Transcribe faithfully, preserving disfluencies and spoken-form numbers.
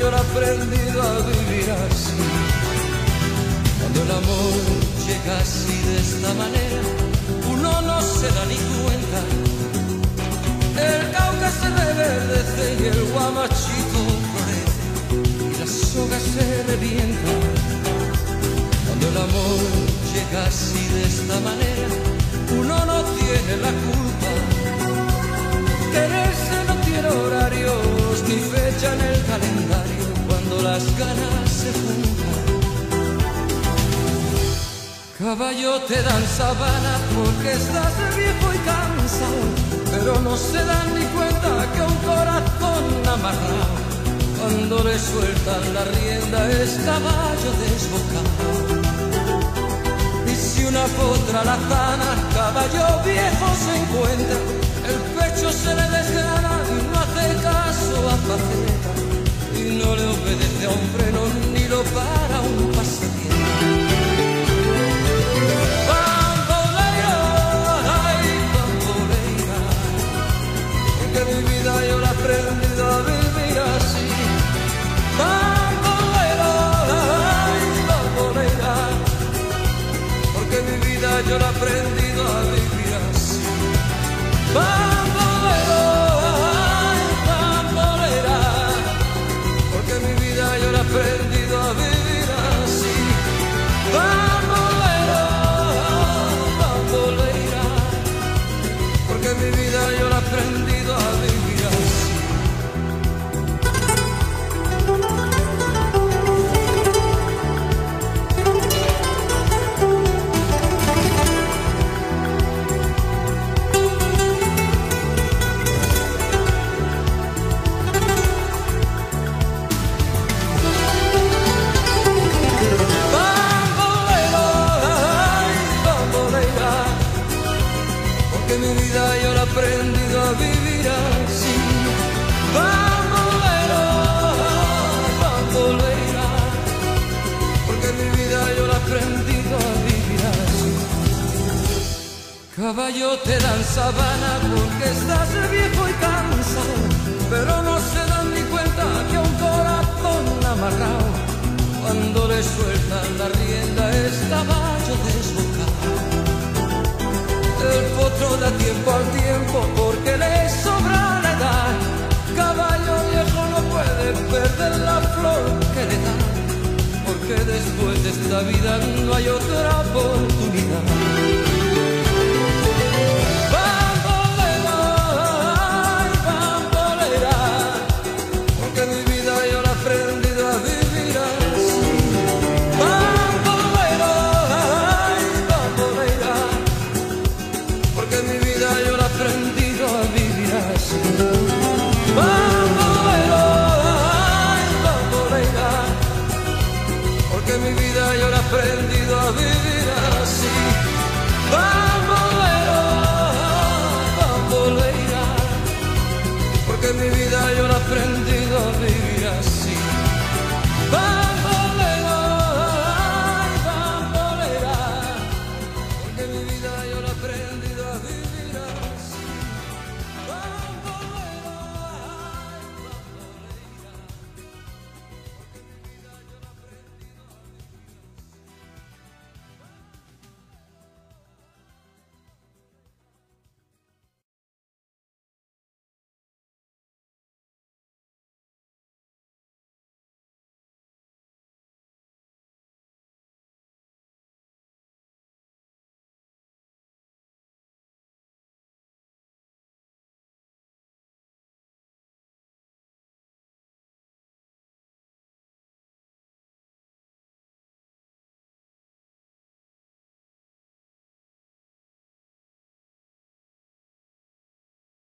yo lo he aprendido a vivir así. Cuando el amor llega así de esta manera, uno no se da ni cuenta. El Cauca se reverdece y el guamachito florece y la soga se revienta. Cuando el amor llega así de esta manera, uno no tiene la culpa. Quererse no tiene horarios ni fecha en el calendario cuando las ganas se juntan. Caballo, te dan sabana porque estás viejo y cansado, pero no se dan ni cuenta que un corazón amarrado, cuando le sueltan la rienda, es caballo desbocado. Y si una potra alazana, caballo viejo se encuentra, el pecho se le desgrana y no hace caso a faceta, y no le obedece a un freno ni lo para un pasatiempo. Bambolera, ay, bambolera, porque mi vida yo la he aprendido a vivir así. Bambolera, ay, bambolera, porque mi vida yo la he aprendido a vivir así. Bambolera, ay, bambolera, porque mi vida yo la he aprendido a vivir así. Bambolera, bambolera, porque mi vida yo la he aprendido a vivir así. Mi vida yo la he aprendido a vivir así. Bambolera, bambolera, porque mi vida yo la he aprendido a vivir así. Caballo, te dan sabana porque estás viejo y cansado, pero no se dan ni cuenta que un corazón amarrado, cuando le sueltan la rienda, es caballo desbocado. El potro da tiempo al tiempo porque le sobra la edad. Caballo viejo no puede perder la flor que le da, porque después de esta vida no hay otra oportunidad. Bambolera, ay, bambolera, porque mi vida yo la he aprendido a vivir así. Bambolera, ay, bambolera, porque mi vida yo la he aprendido a vivir así. Bambolera, ay, bambolera, porque mi vida yo la he aprendido a vivir así. Bambolera, bambolera, porque mi vida yo la he aprendido a vivir así.